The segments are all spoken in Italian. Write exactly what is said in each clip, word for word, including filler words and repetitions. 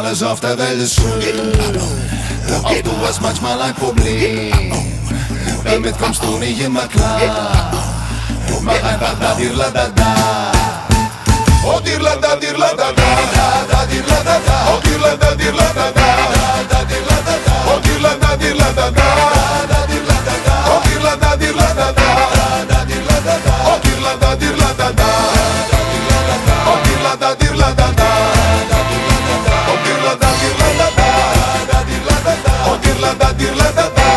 Alles auf der Welt ist schön, auch du hast manchmal ein Problem. Damit kommst du nicht immer klar. Mach einfach da dirla da da. Oh dirla da dirla da da. Da dirla da da. Oh dirla da dirla da da. Da dirla da da. Oh dirla da dirla da da. Da dirla da da. Oh dirla da dirla da da. Da dirla da da. Oh dirla da dirla da da. Oh dirla da dirla da da. Oh dirla da dirla da da. Da dirla da da. Oh dirla da dirla da da.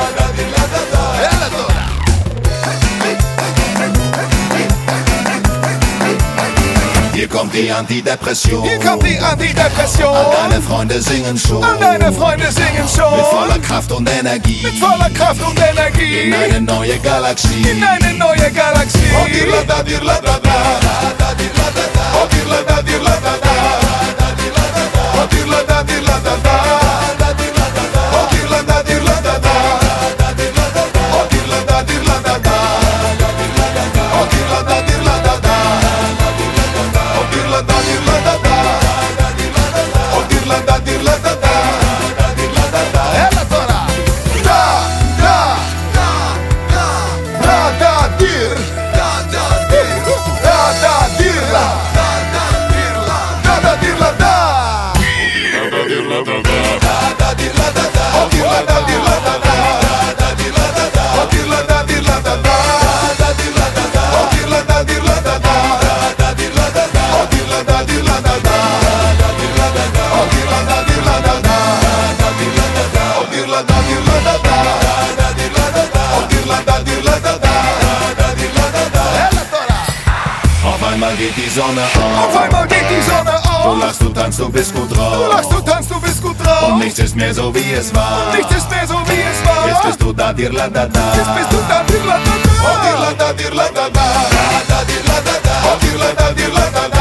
Hier kommt die Antidepression. Hier kommt die Antidepression. All deine Freunde singen schon. All deine Freunde singen schon. Mit voller Kraft und Energie. Mit voller Kraft und Energie. In eine neue Galaxie. In eine neue Galaxie. Oh dirla da dirla da da. Da dirla da da. Oh dirla da dirla da da. Da dirla da da. Oh dirla da dirla da da. Da dirla da da. Oh dirla da dirla da da. Da dirla da da. Oh dirla da dirla da da. Da dirla da da. Oh dirla da dirla da da. Oh dirla da dirla da da. Oh dirla da dirla da da. Da dirla da da. E la tora. Da, da, da, da, da, da, dir. Da da dir. Da, da, dirla. Da da dirla. Da, da, dirla, da. Da dirla da da. Da dirla da da. Oh dirla da dirla da da. Da dirla da da. Oh dirla da dirla da da. Da dirla da da. Oh dirla da dirla da da. Da dirla da da. Oh dirla da dirla da da. Da dirla da da. Oh dirla da dirla da da. Da dirla da da. Oh dirla da dirla da da. Da dirla da da. Oh dirla da dirla da da. Da dirla da da. E la tora. Auf einmal geht die Sonne Auf auf. einmal geht die Sonne Du auf. lachst, du tanzt, du bist gut drauf. Du lachst, du tanzt, du bist gut drauf. Und nichts ist mehr so wie es war. Nichts ist mehr so wie es war. Jetzt bist du da, dirla da da. Jetzt bist du da, dirla, da, da. Oh dirla da dirla da da. Da dirla da da. Oh dirla da dirla da da.